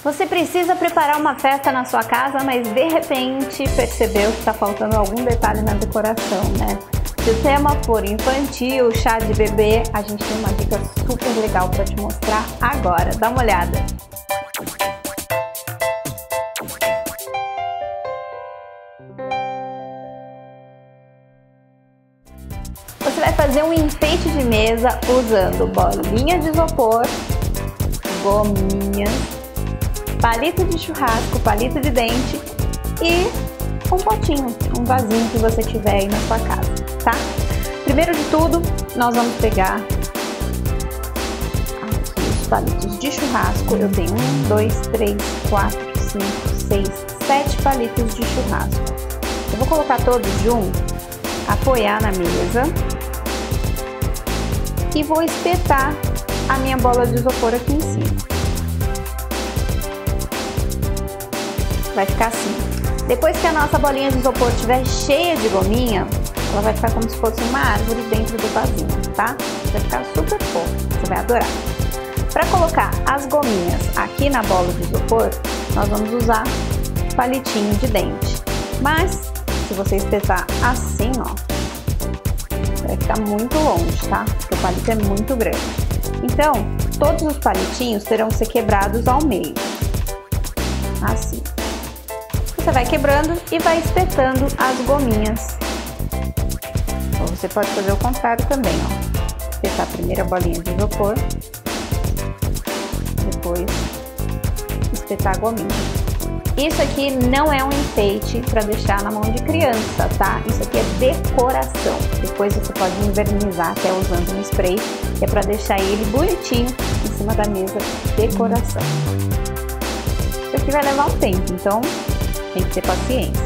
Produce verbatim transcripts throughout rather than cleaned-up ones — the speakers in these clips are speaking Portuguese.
Você precisa preparar uma festa na sua casa, mas de repente percebeu que está faltando algum detalhe na decoração, né? Se o tema for infantil, chá de bebê, a gente tem uma dica super legal para te mostrar agora. Dá uma olhada! Você vai fazer um enfeite de mesa usando bolinha de isopor, gominhas, palito de churrasco, palito de dente e um potinho, um vasinho que você tiver aí na sua casa, tá? Primeiro de tudo, nós vamos pegar aqui os palitos de churrasco. Eu tenho um, dois, três, quatro, cinco, seis, sete palitos de churrasco. Eu vou colocar todos juntos, apoiar na mesa e vou espetar a minha bola de isopor aqui em cima. Vai ficar assim. Depois que a nossa bolinha de isopor estiver cheia de gominha, ela vai ficar como se fosse uma árvore dentro do vasinho, tá? Vai ficar super fofo, você vai adorar. Para colocar as gominhas aqui na bola de isopor, nós vamos usar palitinho de dente. Mas, se você espetar assim, ó, vai ficar muito longe, tá? Porque o palito é muito grande. Então, todos os palitinhos terão que ser quebrados ao meio. Assim. Você vai quebrando e vai espetando as gominhas. Ou você pode fazer o contrário também, ó. Espetar a primeira bolinha de isopor, depois espetar a gominha. Isso aqui não é um enfeite para deixar na mão de criança, tá? Isso aqui é decoração. Depois você pode invernizar até usando um spray, que é para deixar ele bonitinho em cima da mesa, decoração. Isso aqui vai levar um tempo, então tem que ter paciência.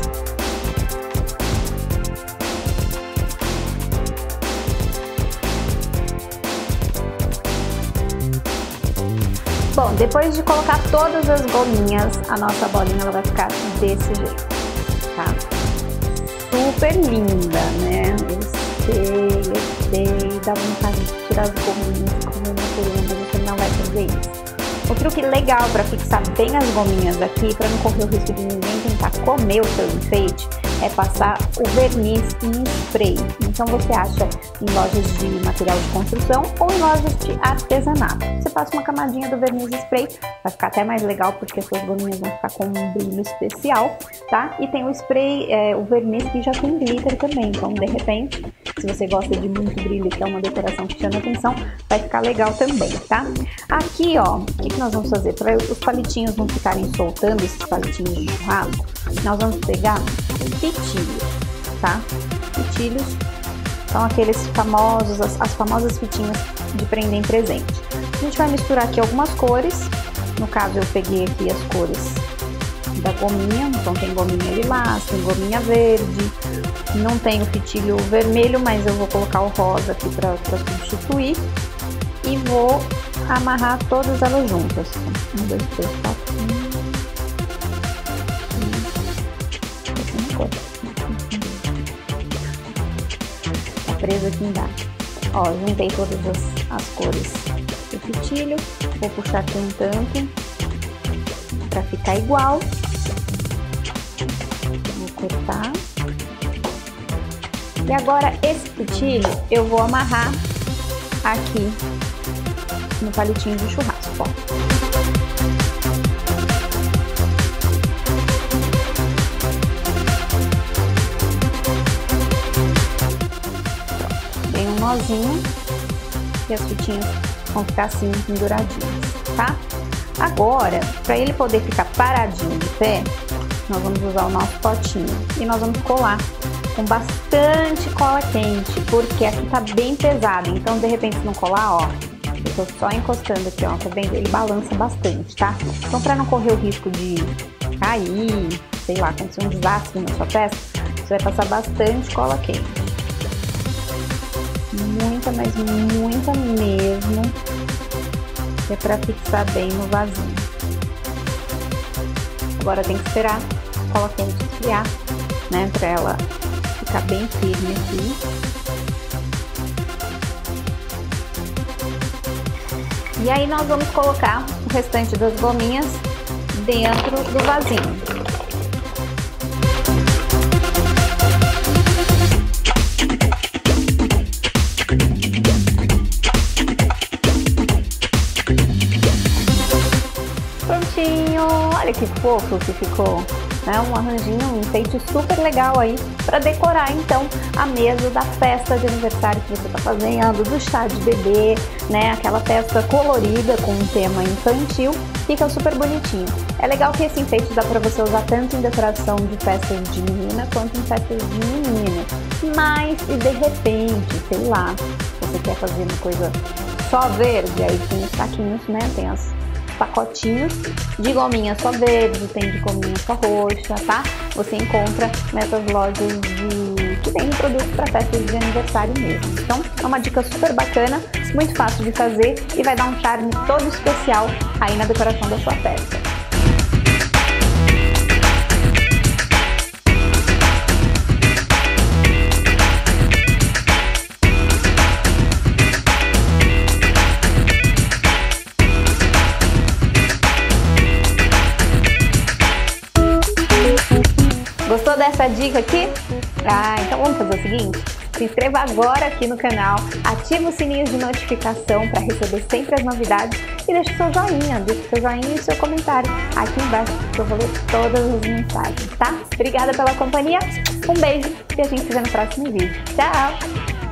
Bom, depois de colocar todas as gominhas, a nossa bolinha ela vai ficar desse jeito, tá? Super linda, né? Eu sei, eu sei, dá vontade de tirar as gominhas e comer uma por uma, mas você não vai fazer isso. O truque legal para fixar bem as gominhas aqui, para não correr o risco de ninguém tentar comer o seu enfeite, é passar o verniz em spray. Então você acha em lojas de material de construção ou em lojas de artesanato. Você passa uma camadinha do verniz spray, vai ficar até mais legal porque as suas gominhas vão ficar com um brilho especial, tá? E tem o spray, é, o verniz que já tem glitter também, então de repente, se você gosta de muito brilho, que é uma decoração que chama atenção, vai ficar legal também, tá? Aqui, ó, o que, que nós vamos fazer? Para os palitinhos não ficarem soltando, esses palitinhos de churrasco, nós vamos pegar fitilhos, tá? Fitilhos são aqueles famosos, as, as famosas fitinhas de prender em presente. A gente vai misturar aqui algumas cores. No caso, eu peguei aqui as cores da gominha, então tem gominha lilás, tem gominha verde, não tem o fitilho vermelho, mas eu vou colocar o rosa aqui para substituir e vou amarrar todas elas juntas. Um, dois, três, quatro, um. Tá preso aqui embaixo. Ó, juntei todas as, as cores do fitilho, vou puxar aqui um tanto para ficar igual. Vou cortar. E agora esse fitilho eu vou amarrar aqui no palitinho de churrasco, ó. Tem um nozinho e as fitinhas vão ficar assim penduradinhas, tá? Agora, para ele poder ficar paradinho de pé, nós vamos usar o nosso potinho e nós vamos colar com bastante cola quente, porque aqui tá bem pesado, então de repente se não colar, ó, eu tô só encostando aqui, ó, tá vendo? Ele balança bastante, tá? Então para não correr o risco de cair, sei lá, acontecer um desastre na sua peça, você vai passar bastante cola quente. Muita, mas muita mesmo, que é pra fixar bem no vasinho. Agora tem que esperar a cola quente esfriar, né, pra ela ficar bem firme aqui. E aí nós vamos colocar o restante das gominhas dentro do vasinho. Prontinho! Olha que fofo que ficou! Né? Um arranjinho, um enfeite super legal aí para decorar então a mesa da festa de aniversário que você está fazendo, do chá de bebê, né? Aquela festa colorida com um tema infantil, fica super bonitinho. É legal que esse enfeite dá para você usar tanto em decoração de festas de menina quanto em festas de menino. Mas se de repente, sei lá, você quer fazer uma coisa só verde, aí tem os saquinhos, né? Tem as pacotinhos de gominha só verde, tem de gominha só roxa, tá? Você encontra nessas lojas de... que tem produto para festas de aniversário mesmo. Então é uma dica super bacana, muito fácil de fazer e vai dar um charme todo especial aí na decoração da sua festa. Gostou dessa dica aqui? Ah, então vamos fazer o seguinte? Se inscreva agora aqui no canal, ativa o sininho de notificação para receber sempre as novidades e deixe seu joinha, deixe seu joinha e seu comentário aqui embaixo que eu vou ler todas as mensagens, tá? Obrigada pela companhia, um beijo e a gente se vê no próximo vídeo. Tchau!